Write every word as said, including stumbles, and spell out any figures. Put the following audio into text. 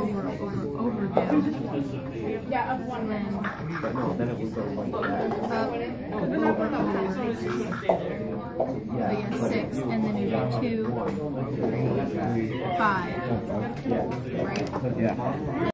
over, over, over down. Yeah, of one Then But no, then it would go like that. up, over, over. So Yeah. you have six, and then you do two, five, Yeah. right? Yeah.